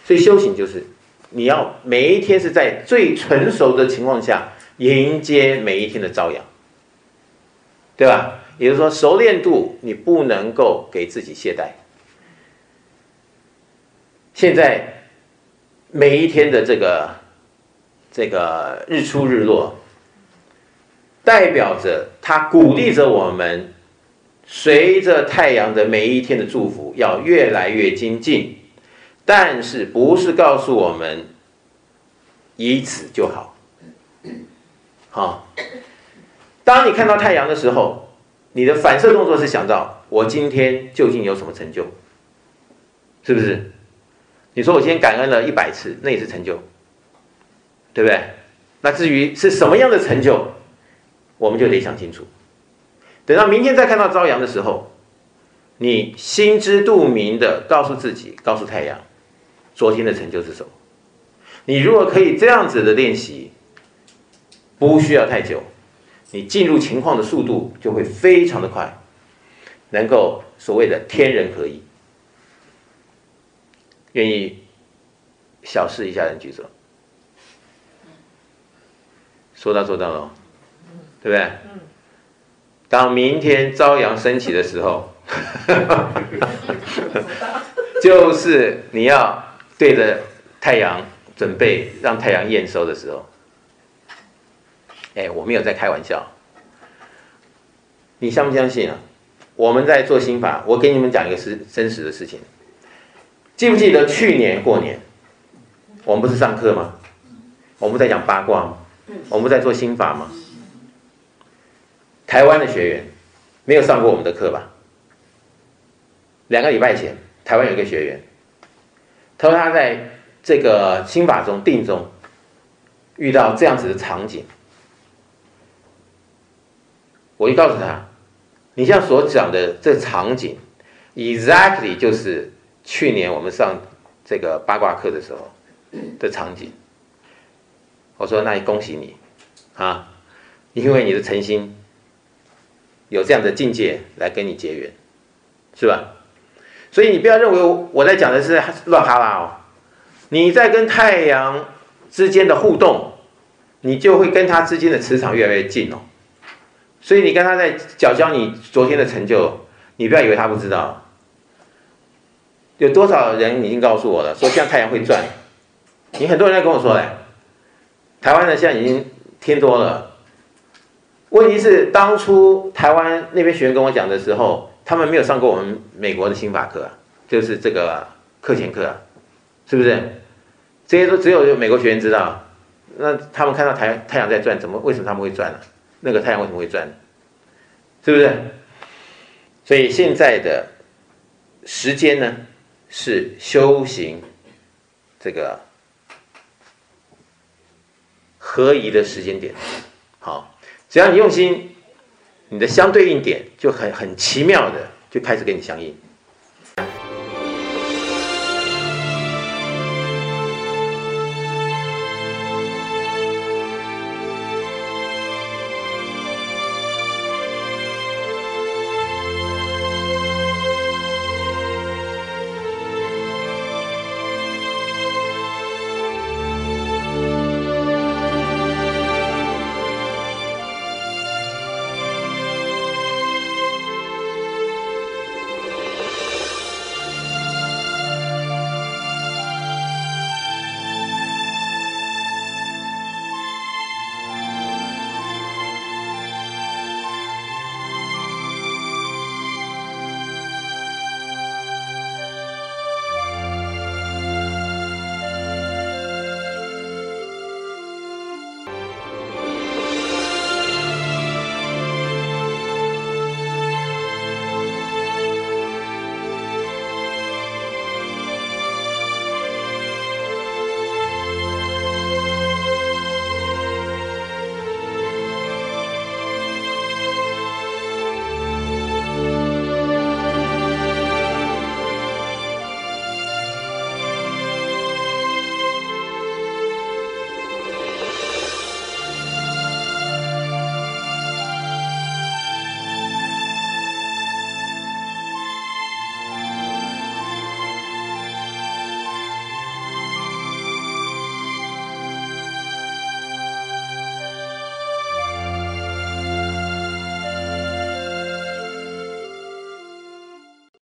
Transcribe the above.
所以修行就是你要每一天是在最成熟的情况下迎接每一天的朝阳，对吧？也就是说，熟练度你不能够给自己懈怠。现在每一天的这个日出日落，代表着它鼓励着我们，随着太阳的每一天的祝福，要越来越精进。但是不是告诉我们以此就好？好，当你看到太阳的时候，你的反射动作是想到我今天究竟有什么成就，是不是？你说我今天感恩了100次，那也是成就，对不对？那至于是什么样的成就，我们就得想清楚。等到明天再看到朝阳的时候，你心知肚明的告诉自己，告诉太阳，昨天的成就是什么。你如果可以这样子的练习，不需要太久，你进入情况的速度就会非常的快，能够所谓的天人合一。愿意小试一下的人举手。说到做到了，对不对？当明天朝阳升起的时候，就是你要对着太阳准备让太阳验收的时候。我没有在开玩笑。你相不相信啊？我们在做心法，我给你们讲一个真实的事情。记不记得去年过年，我们不是上课吗？我们不在讲八卦吗？我们不在做心法吗？台湾的学员没有上过我们的课吧？2个礼拜前，台湾有一个学员，他说他在这个心法中、定中遇到这样子的场景，我就告诉他，你现在所讲的这个场景 ，exactly 就是去年我们上这个八卦课的时候的场景。我说：“那恭喜你啊，因为你的诚心有这样的境界来跟你结缘，是吧？所以你不要认为我在讲的是乱哈拉哦，你在跟太阳之间的互动，你就会跟它之间的磁场越来越近哦。所以你跟他在讲你昨天的成就，你不要以为他不知道。有多少人已经告诉我了，说像太阳会转，你很多人在跟我说嘞。”台湾人现在已经听多了，问题是当初台湾那边学员跟我讲的时候，他们没有上过我们美国的心法课啊，就是这个课前课啊，是不是？这些都只有美国学员知道。那他们看到太阳在转，为什么他们会转呢？那个太阳为什么会转？是不是？所以现在的时间呢，是修行这个合宜的时间点。好，只要你用心，你的相对应点就很奇妙的就开始跟你相应。